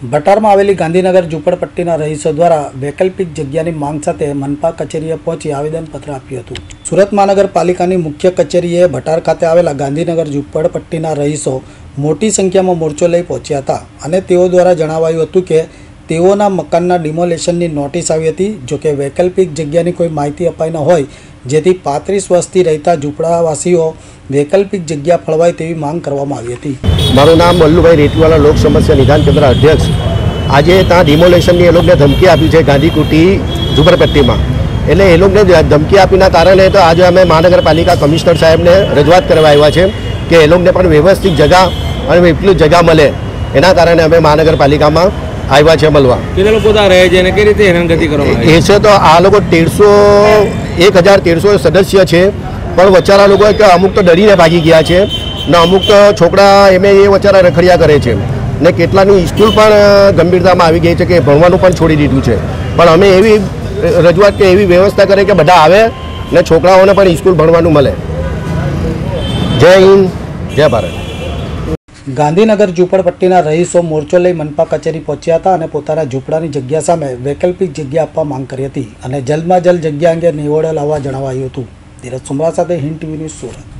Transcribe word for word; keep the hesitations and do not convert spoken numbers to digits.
ભટારમાં આવેલી ગાંધીનગર ઝૂંપડપટ્ટીના રહીશો દ્વારા વૈકલ્પિક જગ્યાની માંગ સાથે મનપા કચેરીએ પહોંચી આવેદનપત્ર આપ્યું હતું। સુરત મહાનગરપાલિકાની મુખ્ય કચેરીએ ભટાર ખાતે આવેલા ગાંધીનગર ઝૂંપડપટ્ટીના રહીશો મોટી સંખ્યામાં મોરચો લઈ પહોંચ્યા હતા અને તેઓ દ્વારા જણાવાયું હતું કે તેઓના મકાનના ડિમોલેશનની નોટિસ આવી હતી। જોકે વૈકલ્પિક જગ્યાની કોઈ માહિતી અપાઈ ન હોય, જેથી પાંત્રીસ વર્ષથી રહેતા ઝૂંપડાવાસીઓ वैकल्पिक जग्या फळवाय तेवी मांग करवामां आवी हती। मारुं नाम मल्लुभाई रेतीवाला लोक समस्या निदान केंद्र अध्यक्ष। आज त्या डिमोलेशननी ए लोकने धमकी आपी है गांधीकुटी झूंपड़पट्टीमां, एटले ए लोकने धमकी आपीना कारणे तो आज अमे महानगरपालिका कमिश्नर साहेबने रजूआत करवा आव्या छे कि ए लोकने पण व्यवस्थित जगह अने એટલી जगह मळे, एना कारणे अमे महानगरपालिकामां આવ્યા છે મળવા। કેટલા લોકો ત્યાં રહે છે અને કઈ રીતે હેરાનગતિ કરવામાં આવે છે? એ છે તો આ લોકો તેરસો એક હજાર તેરસો સદસ્ય છે, પણ વચારા લોકો કે અમુક તો ડરીને ભાગી ગયા છે ને અમુક તો છોકરા એમે એ વચારા રખડિયા કરે છે ને કેટલાની સ્કૂલ પણ ગંભીરતામાં આવી ગઈ છે કે ભણવાનું પણ છોડી દીધું છે। પણ અમે એવી રજૂઆત કે એવી વ્યવસ્થા કરે કે બધા આવે ને છોકરાઓને પણ સ્કૂલ ભણવાનું મળે। જય હિન્દ, જય ભારત। ગાંધીનગર ઝૂંપડપટ્ટીના રહીશો મોરચો લઈ મનપા કચેરી પહોંચ્યા હતા અને પોતાના ઝૂંપડાની જગ્યા સામે વૈકલ્પિક જગ્યા આપવા માંગ કરી હતી અને જલ્દમાં જલ્દ જગ્યા અંગે નિવડો લાવવા જણાવાયું હતું। ધીરજ સુમરા સાથે હિન્દ ટીવી ન્યૂઝ સુરત।